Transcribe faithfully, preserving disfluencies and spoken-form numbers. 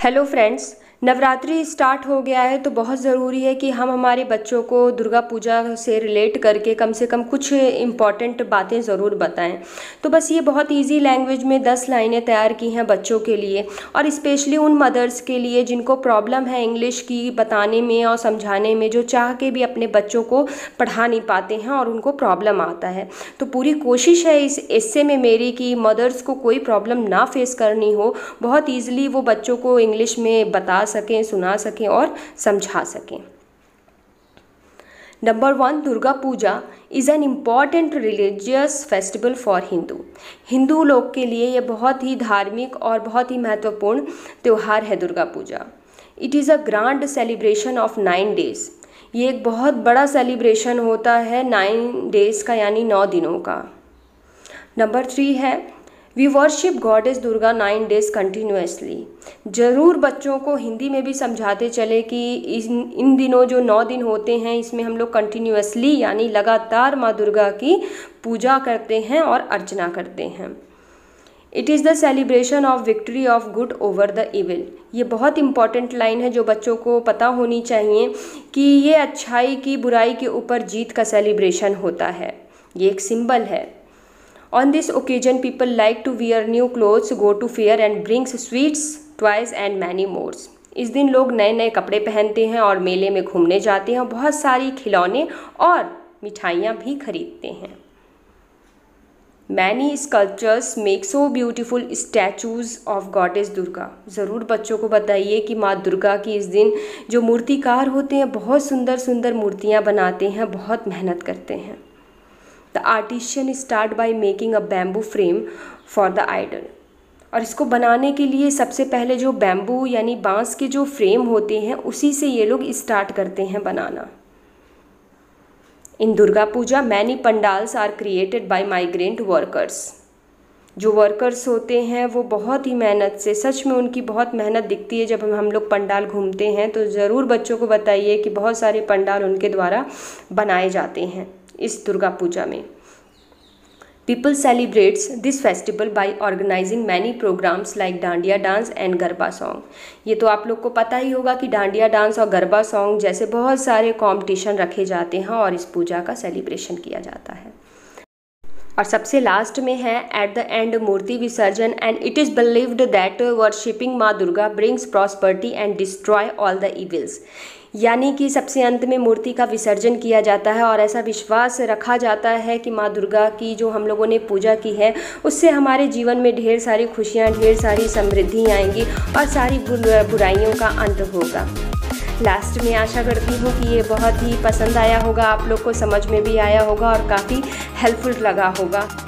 Hello friends, Navratri start हो गया है तो बहुत ज़रूरी है कि हम हमारे बच्चों को दुर्गा पूजा से रिलेट करके कम से कम कुछ इम्पॉर्टेंट बातें ज़रूर बताएं। तो बस ये बहुत इजी लैंग्वेज में दस लाइनें तैयार की हैं बच्चों के लिए, और स्पेशली उन मदर्स के लिए जिनको प्रॉब्लम है इंग्लिश की बताने में और समझाने में, जो चाह के भी अपने बच्चों को पढ़ा नहीं पाते हैं और उनको प्रॉब्लम आता है। तो पूरी कोशिश है इस एस्से में मेरी कि मदर्स को कोई प्रॉब्लम ना फेस करनी हो, बहुत ईजिली वो बच्चों को इंग्लिश में बता सकें, सुना सकें और समझा सकें। Number one, Durga puja is an important religious festival for Hindu. Hindu लोग के लिए यह बहुत ही धार्मिक और बहुत ही महत्वपूर्ण त्यौहार है Durga puja. It is a grand celebration of nine days. ये एक बहुत बड़ा सेलिब्रेशन होता है नाइन डेज़ का, यानी नौ दिनों का। नंबर थ्री है, we worship goddess Durga nine days continuously. ज़रूर बच्चों को हिंदी में भी समझाते चले कि इन इन दिनों जो नौ दिन होते हैं इसमें हम लोग कंटिन्यूसली यानी लगातार माँ दुर्गा की पूजा करते हैं और अर्चना करते हैं। It is the celebration of victory of good over the evil. ये बहुत इंपॉर्टेंट लाइन है जो बच्चों को पता होनी चाहिए कि ये अच्छाई की बुराई के ऊपर जीत का सेलिब्रेशन होता है। ये एक सिंबल है। On this occasion, people like to wear new clothes, go to fair and brings sweets, toys and many more. इस दिन लोग नए नए कपड़े पहनते हैं और मेले में घूमने जाते हैं, बहुत सारी खिलौने और मिठाइयाँ भी खरीदते हैं। Many sculptures make so beautiful statues of goddess Durga. ज़रूर बच्चों को बताइए कि माँ दुर्गा की इस दिन जो मूर्तिकार होते हैं बहुत सुंदर सुंदर मूर्तियाँ बनाते हैं, बहुत मेहनत करते हैं। The artisan start by making a bamboo frame for the idol। और इसको बनाने के लिए सबसे पहले जो बैम्बू यानी बांस के जो फ्रेम होते हैं उसी से ये लोग स्टार्ट करते हैं बनाना। In Durga puja many pandals are created by migrant workers. जो वर्कर्स होते हैं वो बहुत ही मेहनत से, सच में उनकी बहुत मेहनत दिखती है जब हम हम लोग पंडाल घूमते हैं। तो ज़रूर बच्चों को बताइए कि बहुत सारे पंडाल उनके द्वारा बनाए जाते हैं इस दुर्गा पूजा में। People celebrates this festival by organizing many programs like dandiya dance and garba song. ये तो आप लोग को पता ही होगा कि डांडिया डांस और गरबा सॉन्ग जैसे बहुत सारे कंपटीशन रखे जाते हैं और इस पूजा का सेलिब्रेशन किया जाता है। और सबसे लास्ट में है at the end murti visarjan, and it is believed that worshipping Maa Durga brings prosperity and destroy all the evils. यानी कि सबसे अंत में मूर्ति का विसर्जन किया जाता है और ऐसा विश्वास रखा जाता है कि माँ दुर्गा की जो हम लोगों ने पूजा की है उससे हमारे जीवन में ढेर सारी खुशियाँ, ढेर सारी समृद्धि आएंगी और सारी बुराइयों का अंत होगा। लास्ट में आशा करती हूँ कि ये बहुत ही पसंद आया होगा, आप लोग को समझ में भी आया होगा और काफ़ी हेल्पफुल लगा होगा।